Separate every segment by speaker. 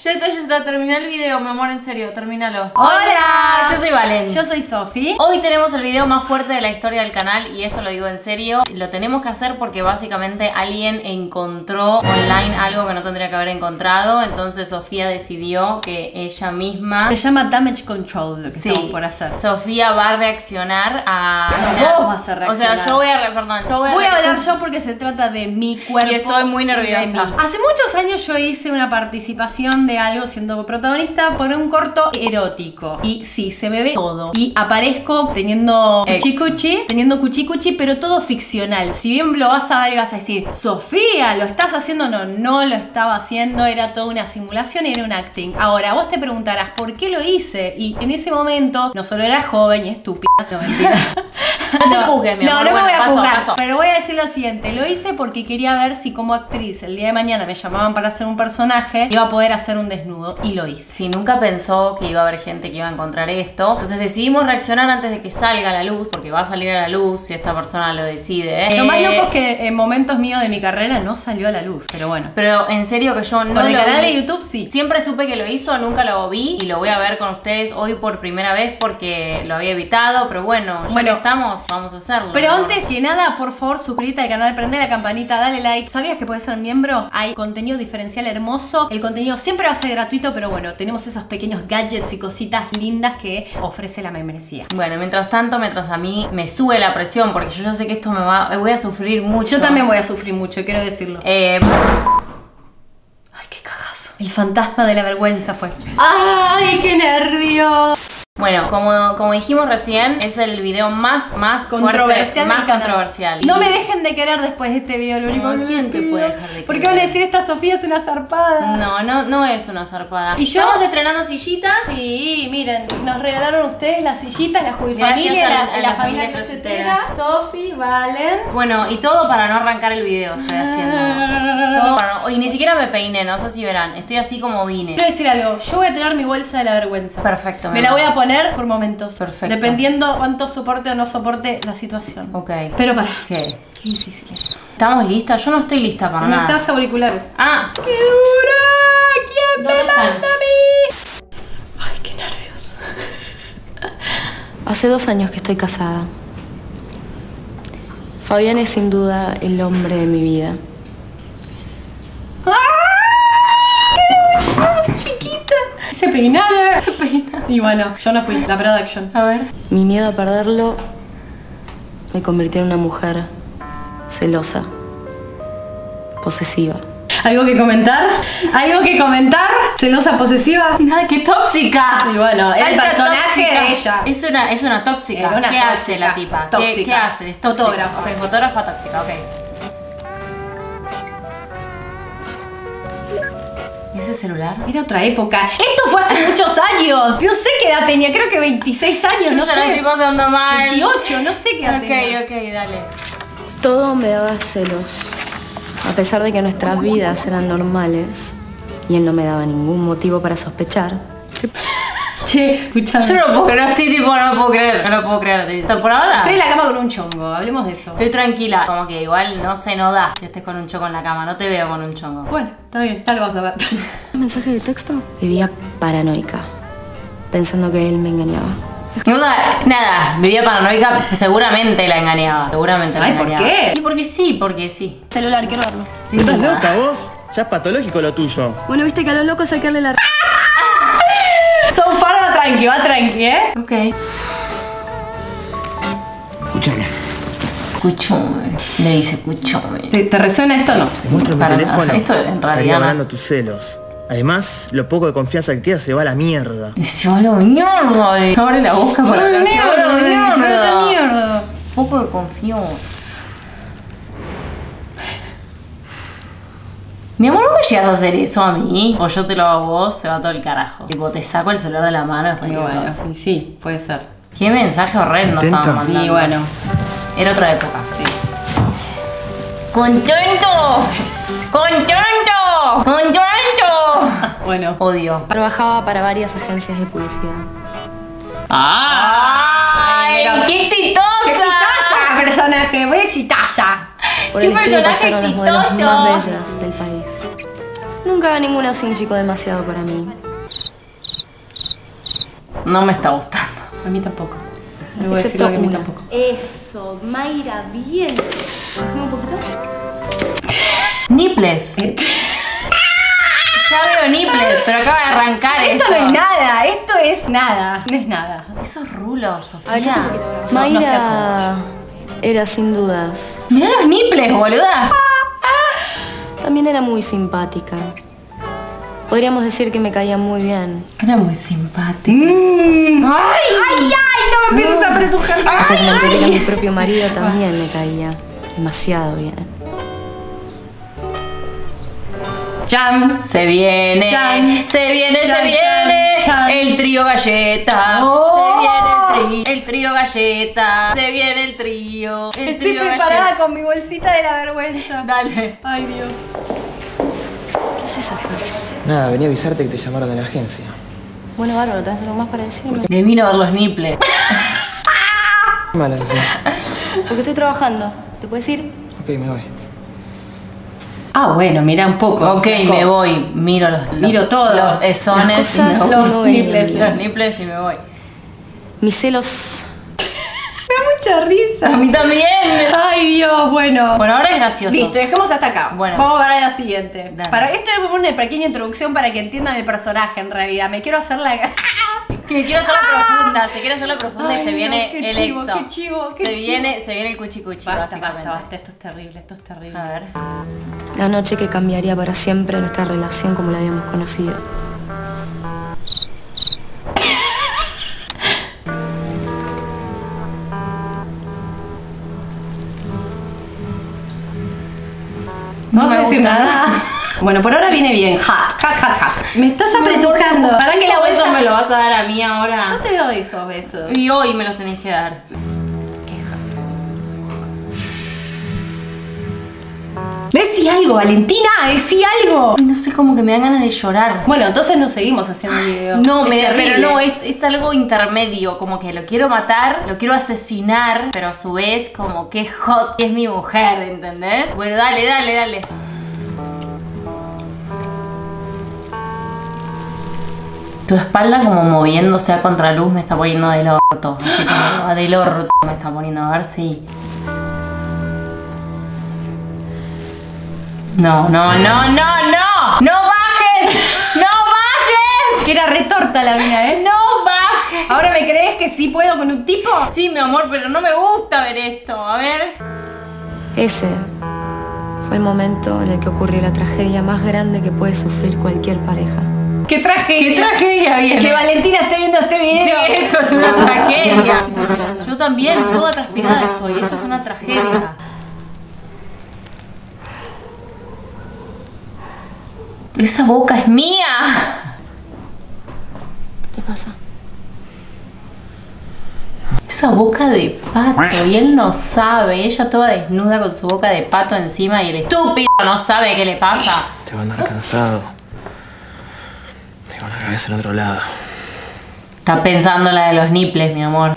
Speaker 1: Ya está, terminá el video, mi amor, en serio, termínalo.
Speaker 2: ¡Hola!
Speaker 1: Yo soy Valen.
Speaker 2: Yo soy Sofi.
Speaker 1: Hoy tenemos el video más fuerte de la historia del canal y esto lo digo en serio. Lo tenemos que hacer porque básicamente alguien encontró online algo que no tendría que haber encontrado. Entonces Sofía decidió que ella misma...
Speaker 2: Se llama Damage Control lo que
Speaker 1: Sí,
Speaker 2: estamos por hacer.
Speaker 1: Sofía va a reaccionar a...
Speaker 2: No, vos vas a reaccionar.
Speaker 1: O sea, yo voy a... Perdón, yo
Speaker 2: Voy a hablar yo porque se trata de mi cuerpo.
Speaker 1: Y estoy muy nerviosa.
Speaker 2: de mí. Hace muchos años yo hice una participación de algo siendo protagonista por un corto erótico. Y sí, se me ve todo. Y aparezco teniendo cuchicuchi, pero todo ficcional. Si bien lo vas a ver y vas a decir, Sofía, ¿lo estás haciendo? No, no lo estaba haciendo. Era toda una simulación y era un acting. Ahora, vos te preguntarás, ¿por qué lo hice? Y en ese momento, no solo era joven y estúpida. No, mentira.
Speaker 1: No te juzgues, mi amor.
Speaker 2: No, no me voy a juzgar.
Speaker 1: Paso.
Speaker 2: Pero voy a decir lo siguiente. Lo hice porque quería ver si como actriz el día de mañana me llamaban para hacer un personaje, iba a poder hacer un desnudo. Y lo hice.
Speaker 1: Si nunca pensó que iba a haber gente que iba a encontrar esto, entonces decidimos reaccionar antes de que salga a la luz, porque va a salir a la luz si esta persona lo decide.
Speaker 2: Lo más loco es que en momentos míos de mi carrera no salió a la luz. Pero bueno.
Speaker 1: Pero en serio que yo no
Speaker 2: Por el
Speaker 1: lo
Speaker 2: canal
Speaker 1: vi.
Speaker 2: de YouTube sí.
Speaker 1: Siempre supe que lo hizo, nunca lo vi y lo voy a ver con ustedes hoy por primera vez porque lo había evitado, pero bueno, ya que estamos, vamos a hacerlo.
Speaker 2: Pero
Speaker 1: ¿no?
Speaker 2: antes que nada, por favor, suscríbete al canal, prende la campanita, dale like. ¿Sabías que puedes ser miembro? Hay contenido diferencial hermoso. El contenido siempre va a ser gratuito, pero bueno, tenemos esos pequeños gadgets y cositas lindas que ofrece la membresía.
Speaker 1: Bueno, mientras tanto, mientras a mí me sube la presión, porque yo ya sé que esto voy a sufrir mucho.
Speaker 2: Yo también voy a sufrir mucho, quiero decirlo. Ay, qué cagazo. El fantasma de la vergüenza fue. Ay, qué nervio.
Speaker 1: Bueno, como dijimos recién, es el video más
Speaker 2: Controversial
Speaker 1: fuerte,
Speaker 2: del canal.
Speaker 1: controversial.
Speaker 2: No me dejen de querer después de este video, lo único que
Speaker 1: ¿quién
Speaker 2: les
Speaker 1: te
Speaker 2: pido.
Speaker 1: puede dejar de querer?
Speaker 2: Porque van a decir, esta Sofía es una zarpada.
Speaker 1: No es una zarpada.
Speaker 2: ¿Y yo?
Speaker 1: Estamos estrenando sillitas.
Speaker 2: Sí, miren, nos regalaron ustedes las sillitas, la
Speaker 1: Gracias
Speaker 2: Judifamilia,
Speaker 1: a
Speaker 2: la
Speaker 1: la
Speaker 2: familia
Speaker 1: familia
Speaker 2: crosetera, Sofi, Valen.
Speaker 1: Bueno, y todo para no arrancar el video estoy haciendo. Todo para no... Y ni siquiera me peiné, no sé si verán. Estoy así como vine.
Speaker 2: Quiero decir algo, yo voy a tener mi bolsa de la vergüenza.
Speaker 1: Perfecto.
Speaker 2: Me la voy a poner por momentos.
Speaker 1: Perfecto.
Speaker 2: Dependiendo cuánto soporte o no soporte la situación.
Speaker 1: Ok.
Speaker 2: Pero para.
Speaker 1: ¿Qué?
Speaker 2: Qué difícil esto.
Speaker 1: ¿Estamos listas? Yo no estoy lista para nada.
Speaker 2: Necesitas auriculares.
Speaker 1: Ah,
Speaker 2: ¡Qué dura! ¿Quién me
Speaker 1: ¿Dónde están?
Speaker 2: manda a mí? Ay, qué nervios.
Speaker 3: Hace 2 años que estoy casada. Fabián es sin duda el hombre de mi vida.
Speaker 2: Chiquita. Se peinaba. Y bueno, yo no fui. La production.
Speaker 1: a ver.
Speaker 3: Mi miedo a perderlo me convirtió en una mujer celosa, posesiva.
Speaker 2: ¿Algo que comentar? ¿Algo que comentar? ¿Celosa posesiva?
Speaker 1: Nada, qué tóxica.
Speaker 2: Y bueno, era el
Speaker 1: Alta
Speaker 2: personaje
Speaker 1: tóxica.
Speaker 2: de ella.
Speaker 1: Es una tóxica.
Speaker 2: Era una
Speaker 1: ¿Qué
Speaker 2: tóxica.
Speaker 1: hace la tipa?
Speaker 2: Tóxica.
Speaker 1: ¿Qué hace? Es tóxica.
Speaker 2: Fotógrafa.
Speaker 1: Ok, fotógrafa tóxica, ok. ¿Y ese celular?
Speaker 2: Era otra época. Esto fue hace muchos años. No sé qué edad tenía, creo que 26 años, no
Speaker 1: Yo la estoy
Speaker 2: sé.
Speaker 1: pasando mal.
Speaker 2: 28, no sé qué edad tenía.
Speaker 1: Ok, dale.
Speaker 3: Todo me daba celos, a pesar de que nuestras vidas eran normales y él no me daba ningún motivo para sospechar.
Speaker 2: Che, escuchame.
Speaker 1: Yo no lo puedo creer, estoy tipo, no lo puedo creer. ¿Por ahora?
Speaker 2: Estoy en la cama con un chongo, hablemos de eso.
Speaker 1: Estoy tranquila, como que igual no se nos da que estés con un chongo en la cama, no te veo con un chongo.
Speaker 2: Bueno, está bien, ya lo vas a ver.
Speaker 3: ¿Un mensaje de texto? Vivía paranoica, pensando que él me engañaba.
Speaker 1: Nada, vivía paranoica, seguramente la engañaba, seguramente la
Speaker 2: Ay, ¿por
Speaker 1: engañaba.
Speaker 2: qué?
Speaker 1: Y porque sí.
Speaker 3: Celular, quiero verlo.
Speaker 4: ¿Estás loca vos? Ya es patológico lo tuyo.
Speaker 3: Bueno, viste que a los locos sacarle la...
Speaker 2: So far va tranqui, ¿eh?
Speaker 1: Ok.
Speaker 4: Escúchame.
Speaker 1: Escuchame, le dice escuchame.
Speaker 2: ¿Te resuena esto o no?
Speaker 4: Te muestro mi
Speaker 1: Para
Speaker 4: teléfono.
Speaker 1: nada. Esto en realidad
Speaker 4: Estaría
Speaker 1: no.
Speaker 4: ganando tus celos. Además, lo poco de confianza que queda se va a la mierda.
Speaker 1: Y se va la mierda. Abre la boca para
Speaker 2: ¡Ay,
Speaker 1: la
Speaker 2: mierda! ¡Mierda!
Speaker 1: Poco de confianza. Mi amor, ¿no me llegas a hacer eso a mí? O yo te lo hago a vos, se va todo el carajo. Tipo, te saco el celular de la mano después
Speaker 2: Y
Speaker 1: de
Speaker 2: bueno,
Speaker 1: cosa.
Speaker 2: y sí, puede ser.
Speaker 1: Qué mensaje horrendo
Speaker 4: Intenta.
Speaker 1: estaban mandando.
Speaker 2: Y bueno,
Speaker 1: Era otra época.
Speaker 2: sí.
Speaker 1: ¡Contento! ¡Contento! ¡Contento!
Speaker 2: Bueno.
Speaker 1: Odio.
Speaker 3: Trabajaba para varias agencias de publicidad.
Speaker 1: ¡Ay!
Speaker 2: pero-
Speaker 1: ¡Qué exitosa!
Speaker 2: ¡Qué exitosa, personaje! ¡Muy exitosa!
Speaker 3: Por
Speaker 1: ¡Qué
Speaker 3: el estudio
Speaker 1: personaje
Speaker 3: pasaron las modelos
Speaker 1: exitoso!
Speaker 3: más bellas del país. Nunca ninguna significó demasiado para mí.
Speaker 1: No me está gustando.
Speaker 2: A mí tampoco. Me voy a decir
Speaker 3: Excepto
Speaker 2: que a mí
Speaker 3: una.
Speaker 2: tampoco.
Speaker 3: Eso, Mayra, bien. Bajame un poquito.
Speaker 1: Nipples. Ya veo nipples, pero acaba de arrancar esto.
Speaker 2: Esto no es nada, esto es nada. No es nada.
Speaker 1: Esos rulos, Sofía.
Speaker 2: Agachate un poquito, bro.
Speaker 3: Mayra
Speaker 2: No sea
Speaker 3: era sin dudas.
Speaker 1: Mirá los nipples, boluda.
Speaker 3: También era muy simpática. Podríamos decir que me caía muy bien.
Speaker 1: Era muy simpática.
Speaker 2: ¡Ay! ¡No me empieces a apretujar!
Speaker 3: Hasta que me enteré que a mi propio marido también me caía demasiado bien.
Speaker 2: ¡Chan!
Speaker 1: Se viene,
Speaker 2: Chan.
Speaker 1: se viene,
Speaker 2: Chan,
Speaker 1: se viene.
Speaker 2: chan, chan.
Speaker 1: El trío galleta.
Speaker 2: Oh.
Speaker 1: Se viene el trío galleta. Se viene el trío. El
Speaker 2: Estoy
Speaker 1: trío
Speaker 2: preparada
Speaker 1: galleta.
Speaker 2: con mi bolsita de la vergüenza.
Speaker 1: Dale.
Speaker 2: Ay, Dios.
Speaker 3: ¿Qué haces acá?
Speaker 4: Nada, venía a avisarte que te llamaron de la agencia.
Speaker 3: Bueno, bárbaro, ¿tenés algo más para decirme?
Speaker 1: Me vino a ver los nipples.
Speaker 4: ¿Qué malas así?
Speaker 3: Porque estoy trabajando. ¿Te puedes ir?
Speaker 4: Ok, me voy.
Speaker 2: Ah, bueno, mira un poco.
Speaker 1: Ok, me voy. Miro los
Speaker 2: Miro todo.
Speaker 1: Los esones y
Speaker 3: Las
Speaker 1: me
Speaker 3: cosas
Speaker 1: voy.
Speaker 2: Los
Speaker 3: no
Speaker 2: nipples.
Speaker 3: ven.
Speaker 1: Los nipples y me voy.
Speaker 3: Mis celos.
Speaker 2: Me da mucha risa.
Speaker 1: A mí también.
Speaker 2: Ay, Dios, bueno.
Speaker 1: Por ahora es gracioso.
Speaker 2: Listo, dejemos hasta acá.
Speaker 1: Bueno.
Speaker 2: Vamos para la siguiente.
Speaker 1: Dale.
Speaker 2: Esto es como una pequeña introducción para que entiendan el personaje en realidad. Me quiero hacer la.
Speaker 1: Que quiero hacerla profunda, se quiere hacerla profunda
Speaker 2: Ay,
Speaker 1: y se viene
Speaker 2: Dios, qué
Speaker 1: el
Speaker 2: chivo,
Speaker 1: exo.
Speaker 2: qué chivo, qué
Speaker 1: se
Speaker 2: chivo.
Speaker 1: viene el cuchicuchi,
Speaker 2: Basta,
Speaker 1: básicamente.
Speaker 2: basta, basta. Esto es terrible, esto es terrible.
Speaker 1: A ver.
Speaker 3: La noche que cambiaría para siempre nuestra relación como la habíamos conocido.
Speaker 2: No vas
Speaker 1: me
Speaker 2: a decir
Speaker 1: gusta.
Speaker 2: nada. Bueno, por ahora viene bien. Hot. Me estás apretujando. ¿Para que la
Speaker 1: ¿Esos besos
Speaker 2: bolsa?
Speaker 1: me lo vas a dar a mí ahora?
Speaker 2: Yo te doy esos besos.
Speaker 1: Y hoy me los tenés que dar.
Speaker 2: Decí algo, Valentina, decí algo.
Speaker 1: Ay, no sé, como que me dan ganas de llorar.
Speaker 2: Bueno, entonces no seguimos haciendo el video.
Speaker 1: No,
Speaker 2: Es terrible.
Speaker 1: pero no, es algo intermedio, como que lo quiero matar, lo quiero asesinar, pero a su vez como que hot es mi mujer, ¿entendés? Bueno, dale. Tu espalda como moviéndose a contraluz me está poniendo del orto, así como del orto me está poniendo, a ver si... No, ¡no bajes! ¡No bajes!
Speaker 2: Era retorta la mía, ¿eh?
Speaker 1: ¡No bajes!
Speaker 2: ¿Ahora me crees que sí puedo con un tipo?
Speaker 1: Sí, mi amor, pero no me gusta ver esto. A ver.
Speaker 3: Ese fue el momento en el que ocurrió la tragedia más grande que puede sufrir cualquier pareja.
Speaker 2: ¡Qué tragedia!
Speaker 1: ¿Qué tragedia viene?
Speaker 2: Que Valentina esté viendo este video.
Speaker 1: Sí, esto es una tragedia. Yo también, toda transpirada estoy. Esto es una tragedia. Esa boca es mía.
Speaker 3: ¿Qué te pasa?
Speaker 1: Esa boca de pato. Y él no sabe. Ella toda desnuda con su boca de pato encima y el estúpido no sabe qué le pasa.
Speaker 4: Te va a andar cansado. Tengo la cabeza en otro lado.
Speaker 1: Está pensando en la de los nipples, mi amor.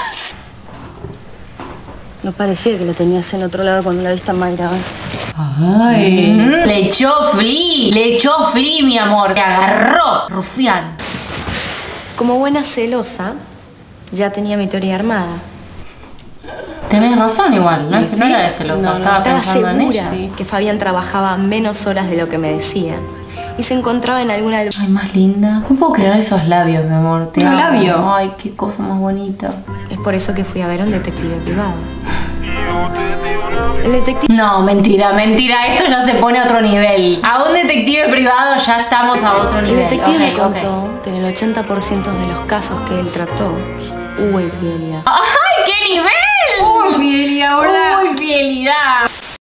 Speaker 3: No parecía que la tenías en otro lado cuando la viste a Mayra.
Speaker 2: Ay.
Speaker 1: Le echó Flea, mi amor. Te agarró, rufián.
Speaker 3: Como buena celosa, ya tenía mi teoría armada.
Speaker 1: Tenés razón igual, no,
Speaker 2: Sí,
Speaker 1: no era de celosa,
Speaker 2: no,
Speaker 1: estaba
Speaker 3: Estaba
Speaker 1: pensando en
Speaker 3: segura
Speaker 1: ella.
Speaker 3: que Fabián trabajaba menos horas de lo que me decía. Y se encontraba en alguna...
Speaker 1: Ay, más linda. No puedo creer esos labios, mi amor. Te
Speaker 2: ¿Los
Speaker 1: amo.
Speaker 2: labios?
Speaker 1: Ay, qué cosa más bonita.
Speaker 3: Es por eso que fui a ver a un detective privado. El detective...
Speaker 1: No, mentira. Esto ya se pone a otro nivel. A un detective privado ya estamos a otro
Speaker 3: El
Speaker 1: nivel.
Speaker 3: detective me
Speaker 1: Ok.
Speaker 3: contó que en el 80% de los casos que él trató hubo infidelidad.
Speaker 1: ¡Ay, qué nivel!
Speaker 2: Uy, fidelidad, ¿verdad?
Speaker 1: ¡Uy, fidelidad!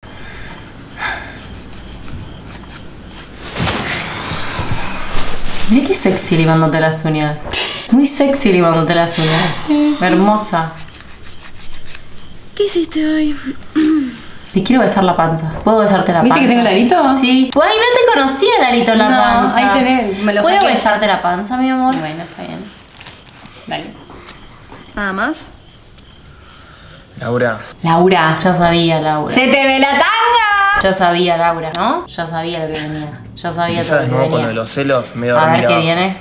Speaker 1: Mirá qué sexy limándote las uñas. Muy sexy limándote las uñas. Hermosa.
Speaker 3: ¿Qué hiciste hoy?
Speaker 1: Te quiero besar la panza. ¿Puedo besarte la
Speaker 2: ¿Viste
Speaker 1: panza?
Speaker 2: que tengo el arito?
Speaker 1: Sí. Ay, no te conocía el arito en la
Speaker 2: No,
Speaker 1: panza.
Speaker 2: ahí tenés, me lo
Speaker 1: ¿Puedo
Speaker 2: saqué.
Speaker 1: besarte la panza, mi amor?
Speaker 2: Bueno, está bien. Dale.
Speaker 3: ¿Nada más?
Speaker 4: Laura,
Speaker 2: Laura.
Speaker 1: Ya sabía, Laura.
Speaker 2: ¡Se te ve la tanga!
Speaker 1: Ya sabía, Laura, ¿no? Ya sabía lo que venía. Ya sabía todo
Speaker 4: ¿Sabes,
Speaker 1: lo que
Speaker 4: no? Con lo
Speaker 1: venía.
Speaker 4: de los celos, medio
Speaker 1: A ver
Speaker 4: dormida.
Speaker 1: qué viene.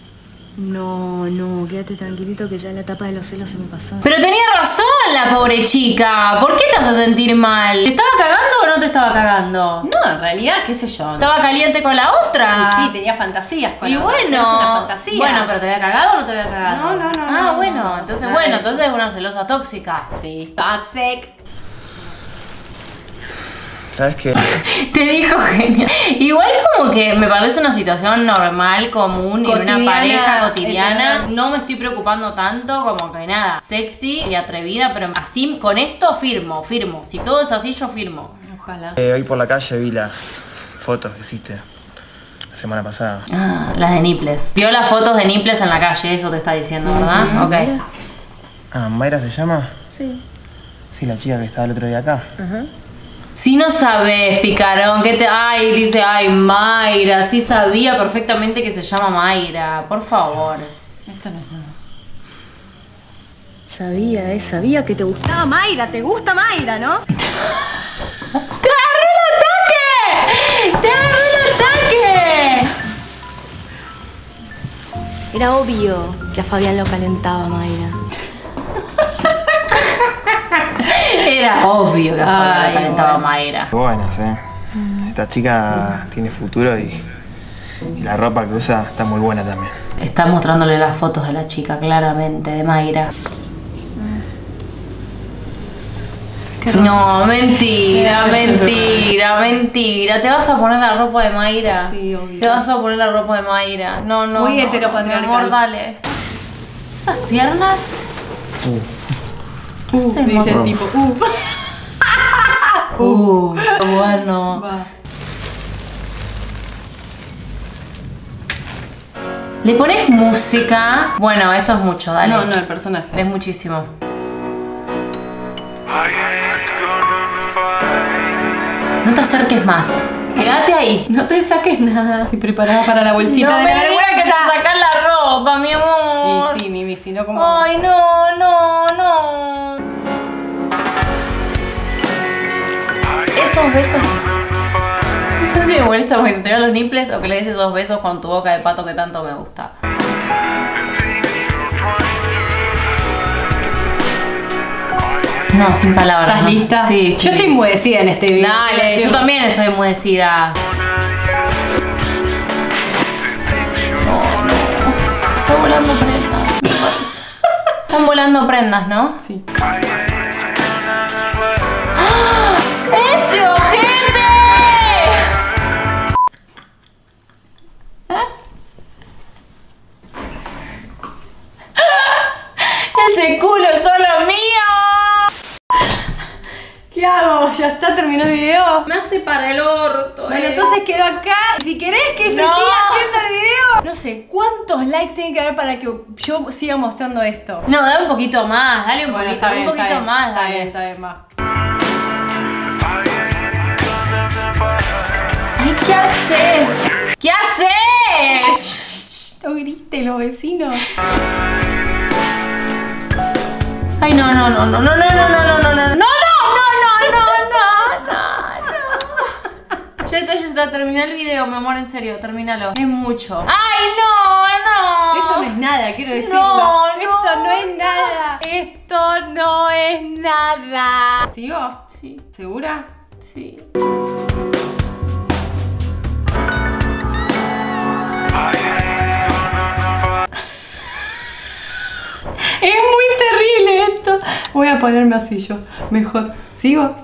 Speaker 3: No, quédate tranquilito que ya la etapa de los celos se me pasó.
Speaker 1: Pero tenía razón la pobre chica. ¿Por qué te hace sentir mal? ¿Te estaba cagando o no te estaba cagando?
Speaker 2: No, en realidad, qué sé yo.
Speaker 1: ¿Estaba caliente con la otra?
Speaker 2: Sí, tenía fantasías con
Speaker 1: Y
Speaker 2: la otra,
Speaker 1: bueno,
Speaker 2: pero es una fantasía.
Speaker 1: bueno, pero ¿te había cagado o no te había cagado?
Speaker 2: No.
Speaker 1: Ah, bueno, entonces
Speaker 2: Nada de eso.
Speaker 1: entonces es una celosa tóxica.
Speaker 2: Sí. Toxic.
Speaker 4: ¿Sabes qué?
Speaker 1: Te dijo genial. Igual como que me parece una situación normal, común, en una
Speaker 2: Cotidiana,
Speaker 1: pareja cotidiana.
Speaker 2: entender.
Speaker 1: No me estoy preocupando tanto, como que nada, sexy y atrevida, pero así, con esto firmo. Si todo es así, yo firmo.
Speaker 2: Ojalá.
Speaker 4: Hoy por la calle vi las fotos que hiciste la semana pasada.
Speaker 1: Ah, las de Niples. Vio las fotos de Niples en la calle, eso te está diciendo, ¿verdad? Ok.
Speaker 4: Ah, ¿Mayra se llama?
Speaker 3: Sí.
Speaker 4: Sí, la chica que estaba el otro día acá.
Speaker 1: Si no sabes, picarón, que te... Ay, dice, ay, Mayra. Sí sabía perfectamente que se llama Mayra. Por favor.
Speaker 2: Esto no es nada.
Speaker 3: Sabía que te gustaba Mayra. Te gusta Mayra, ¿no?
Speaker 1: ¡Te agarró el ataque! ¡Te agarró el ataque!
Speaker 3: Era obvio que a Fabián lo calentaba Mayra.
Speaker 1: Era obvio que a Fabián
Speaker 2: Ay,
Speaker 1: le calentaba
Speaker 2: bueno.
Speaker 1: Mayra.
Speaker 4: Buenas, Esta chica tiene futuro y la ropa que usa está muy buena también.
Speaker 1: Está mostrándole las fotos de la chica, claramente, de Mayra. No, mentira. Te vas a poner la ropa de Mayra.
Speaker 2: Sí, obvio.
Speaker 1: Te vas a poner la ropa de Mayra. No.
Speaker 2: Muy
Speaker 1: no,
Speaker 2: heteropatriarcal.
Speaker 1: mi amor, dale. Esas piernas. ¿Qué hacemos?
Speaker 2: Dice el tipo.
Speaker 1: Bueno.
Speaker 2: Va.
Speaker 1: ¿Le pones música? Bueno, esto es mucho, dale.
Speaker 2: No, el personaje.
Speaker 1: Es muchísimo. No te acerques más. Quédate ahí. No te saques nada.
Speaker 2: Estoy preparada para la bolsita
Speaker 1: No
Speaker 2: de
Speaker 1: me
Speaker 2: la
Speaker 1: digas que te
Speaker 2: vergüenza.
Speaker 1: sacas la ropa, mi amor.
Speaker 2: Y sí, Mimi, si no como...
Speaker 1: Ay, no. Esos besos. No sé si me molesta porque se te vean los nipples o que le des esos besos con tu boca de pato que tanto me gusta. No, sin palabras.
Speaker 2: ¿Estás
Speaker 1: ¿no?
Speaker 2: lista?
Speaker 1: Sí.
Speaker 2: Yo estoy enmudecida en este video.
Speaker 1: Dale, yo también estoy enmudecida. No. Está volando prendas. Están volando prendas, ¿no?
Speaker 2: Sí.
Speaker 1: ¡Ah! ¡Ese ojete! ¡Ese culo es solo mío!
Speaker 2: ¿Qué hago? ¿Ya está? ¿Terminó el video?
Speaker 1: Me hace para el orto.
Speaker 2: Bueno, entonces quedo acá. Si querés que se
Speaker 1: No.
Speaker 2: siga haciendo el video, no sé cuántos likes tiene que haber para que yo siga mostrando esto.
Speaker 1: No, dale un poquito más, dale un poquito,
Speaker 2: está bien,
Speaker 1: un poquito más,
Speaker 2: Está
Speaker 1: dale.
Speaker 2: bien, está bien, va.
Speaker 1: Ay, ¿qué haces? ¿Qué haces?
Speaker 2: No griten los vecinos.
Speaker 1: Ay, no. Ya está, termina el video, mi amor, en serio, termínalo. Es mucho. ¡Ay, no!
Speaker 2: Esto no es nada, quiero decirlo.
Speaker 1: No.
Speaker 2: Esto no es nada. Esto no es nada. ¿Sigo?
Speaker 1: Sí,
Speaker 2: ¿Segura?
Speaker 1: sí.
Speaker 2: Es muy terrible esto. Voy a ponerme así yo. Mejor. ¿Sigo?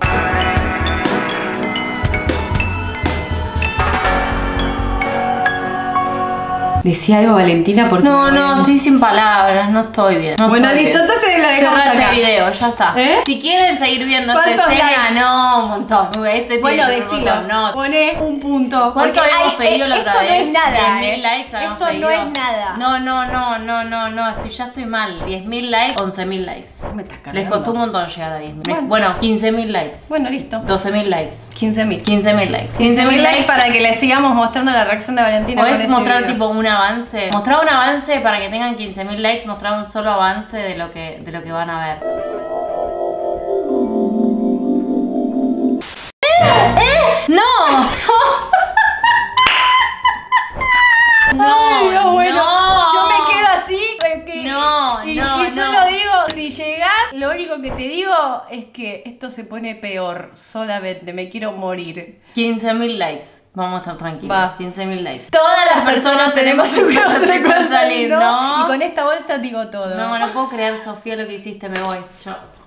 Speaker 2: Decía algo, Valentina, porque...
Speaker 1: No, estoy sin palabras, no estoy bien. No
Speaker 2: Bueno,
Speaker 1: estoy
Speaker 2: listo,
Speaker 1: bien.
Speaker 2: entonces lo dejamos
Speaker 1: Cerra
Speaker 2: acá.
Speaker 1: este video, ya está.
Speaker 2: ¿Eh?
Speaker 1: Si quieren seguir viendo esta
Speaker 2: ¿Cuántos
Speaker 1: escena,
Speaker 2: likes?
Speaker 1: no, un montón. Este
Speaker 2: Bueno,
Speaker 1: tiene un
Speaker 2: decilo.
Speaker 1: montón, no.
Speaker 2: Pone un punto.
Speaker 1: ¿Cuánto
Speaker 2: porque
Speaker 1: habíamos pedido la otra vez?
Speaker 2: Esto no es nada,
Speaker 1: 10.000 likes habíamos
Speaker 2: Esto
Speaker 1: pedido.
Speaker 2: no es nada.
Speaker 1: No, ya estoy mal. 10.000 likes, 11.000 likes.
Speaker 2: Me estás cargando.
Speaker 1: Les costó un montón llegar a 10.000.
Speaker 2: Bueno.
Speaker 1: Bueno, 15.000 likes.
Speaker 2: Bueno, listo.
Speaker 1: 12.000 likes.
Speaker 2: 15.000.
Speaker 1: 15.000 likes.
Speaker 2: 15.000 likes para que le sigamos mostrando la reacción de Valentina. con
Speaker 1: ¿Podés
Speaker 2: este
Speaker 1: mostrar
Speaker 2: video.
Speaker 1: tipo un avance? Mostrar un avance para que tengan 15.000 likes, mostrar un solo avance de lo que van a ver. ¡No!
Speaker 2: Ay, no, bueno,
Speaker 1: no.
Speaker 2: yo me quedo así.
Speaker 1: No,
Speaker 2: y
Speaker 1: no,
Speaker 2: solo digo, si llegás, lo único que te digo es que esto se pone peor. Solamente me quiero morir.
Speaker 1: 15.000 likes. Vamos a estar tranquilos.
Speaker 2: Va.
Speaker 1: 15.000 likes.
Speaker 2: Todas las personas tenemos un closet
Speaker 1: para salir, ¿no?
Speaker 2: Y con esta bolsa digo todo.
Speaker 1: No puedo creer, Sofía, lo que hiciste. Me voy. Chao.